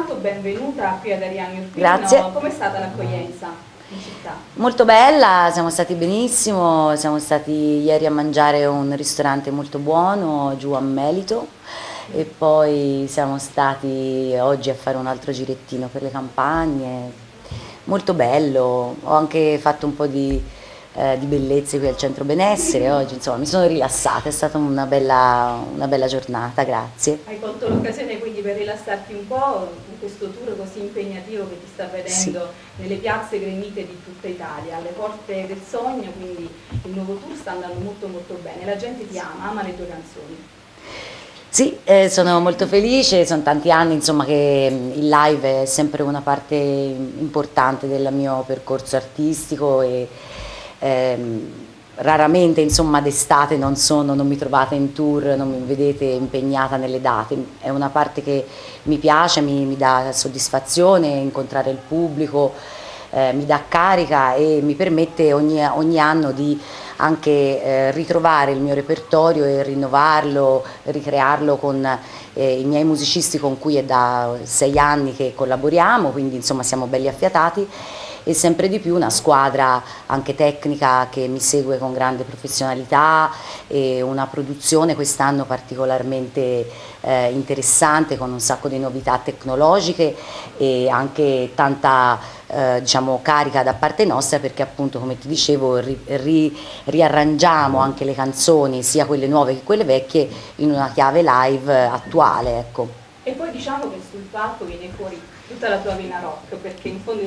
intanto benvenuta qui ad Ariano Irpino. Grazie. Com'è stata l'accoglienza in città? Molto bella, siamo stati benissimo, siamo stati ieri a mangiare a un ristorante molto buono giù a Melito e poi siamo stati oggi a fare un altro girettino per le campagne, molto bello, ho anche fatto un po' di bellezze qui al centro benessere oggi, insomma mi sono rilassata, è stata una bella giornata, grazie. Hai colto l'occasione quindi per rilassarti un po' in questo tour così impegnativo che ti sta vedendo nelle piazze gremite di tutta Italia, alle porte del sogno, quindi il nuovo tour sta andando molto molto bene, la gente ti ama le tue canzoni. Sì, sono molto felice, sono tanti anni insomma, che il live è sempre una parte importante del mio percorso artistico e raramente insomma d'estate non mi trovate in tour, non mi vedete impegnata nelle date, è una parte che mi piace, mi dà soddisfazione incontrare il pubblico, mi dà carica e mi permette ogni anno di anche ritrovare il mio repertorio e rinnovarlo, ricrearlo con i miei musicisti con cui è da 6 anni che collaboriamo, quindi insomma siamo belli affiatati e sempre di più una squadra anche tecnica che mi segue con grande professionalità e una produzione quest'anno particolarmente interessante con un sacco di novità tecnologiche e anche tanta diciamo, carica da parte nostra perché appunto come ti dicevo riarrangiamo anche le canzoni sia quelle nuove che quelle vecchie in una chiave live attuale, ecco. E poi diciamo che sul palco viene fuori tutta la tua vena rock, perché in fondo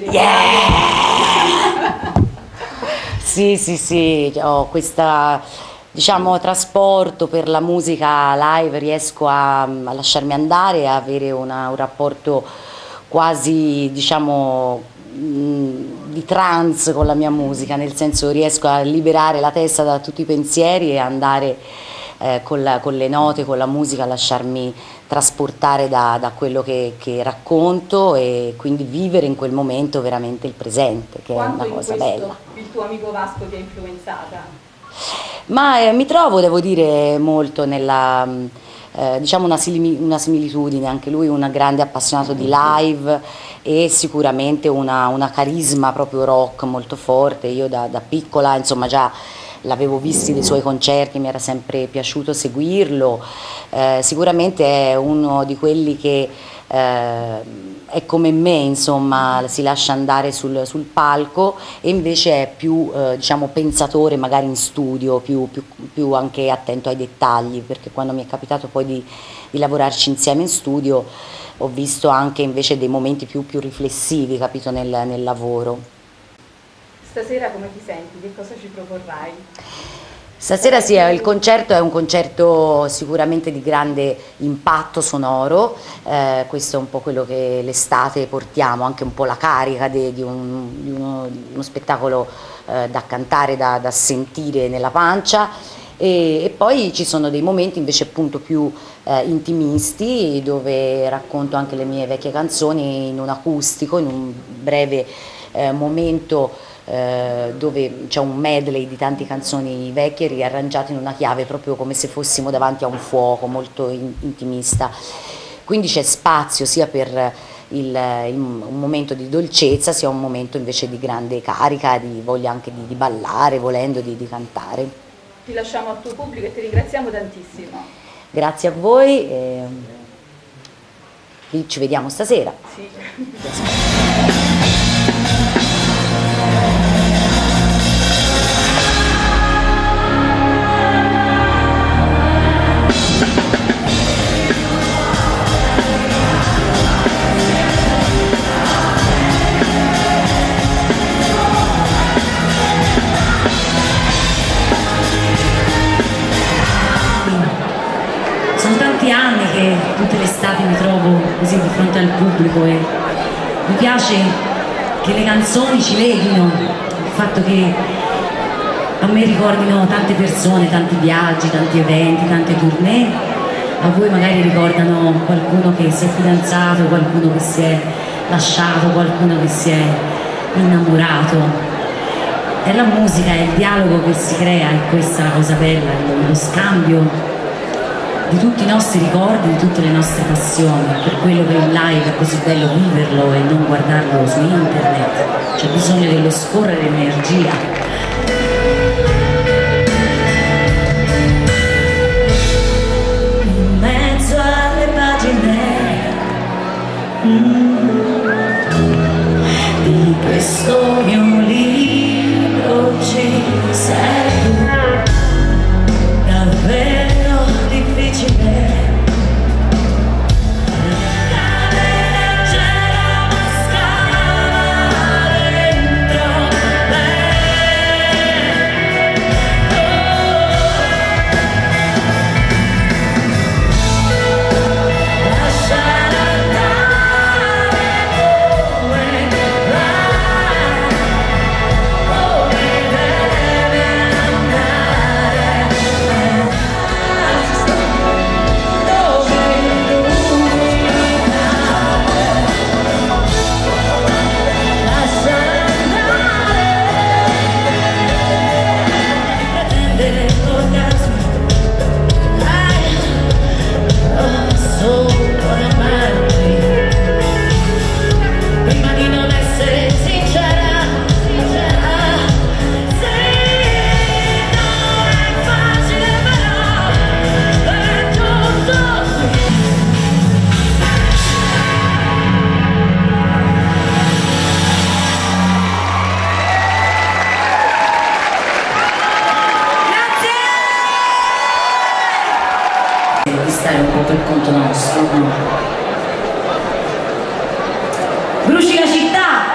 Sì, ho questa diciamo trasporto per la musica live, riesco a lasciarmi andare, a avere un rapporto quasi diciamo di trance con la mia musica, nel senso riesco a liberare la testa da tutti i pensieri e andare con le note, con la musica, lasciarmi trasportare da quello che racconto e quindi vivere in quel momento veramente il presente, che quanto è una cosa bella. Il tuo amico Vasco ti ha influenzata? Ma mi trovo, devo dire, molto nella diciamo una similitudine, anche lui un grande appassionato di live e sicuramente una carisma proprio rock molto forte. Io da piccola insomma già l'avevo visto dei suoi concerti, mi era sempre piaciuto seguirlo, sicuramente è uno di quelli che è come me, insomma, si lascia andare sul palco e invece è più diciamo, pensatore magari in studio, più anche attento ai dettagli, perché quando mi è capitato poi di lavorarci insieme in studio ho visto anche invece dei momenti più riflessivi, capito, nel lavoro. Stasera come ti senti? Che cosa ci proporrai? Stasera sì, il concerto è un concerto sicuramente di grande impatto sonoro, questo è un po' quello che l'estate portiamo, anche un po' la carica di uno spettacolo da cantare, da sentire nella pancia e poi ci sono dei momenti invece appunto più intimisti dove racconto anche le mie vecchie canzoni in un acustico, in un breve momento dove c'è un medley di tante canzoni vecchie riarrangiate in una chiave proprio come se fossimo davanti a un fuoco molto intimista, quindi c'è spazio sia per un momento di dolcezza sia un momento invece di grande carica, di voglia anche di ballare, volendo di cantare. Ti lasciamo al tuo pubblico e ti ringraziamo tantissimo. Grazie a voi ci vediamo stasera. Sì. Sono tanti anni che tutte le estati mi trovo così di fronte al pubblico e mi piace che le canzoni ci leghino, il fatto che a me ricordino tante persone, tanti viaggi, tanti eventi, tante tournée, a voi magari ricordano qualcuno che si è fidanzato, qualcuno che si è lasciato, qualcuno che si è innamorato. È la musica, è il dialogo che si crea, è questa cosa bella, lo scambio di tutti i nostri ricordi, di tutte le nostre passioni, per quello che in live è così bello viverlo e non guardarlo su internet, c'è bisogno dello scorrere energia. In mezzo alle pagine di questo mio libro ci sei tu, davvero difficile. Di stare un po' per conto nostro, no? Bruci la città!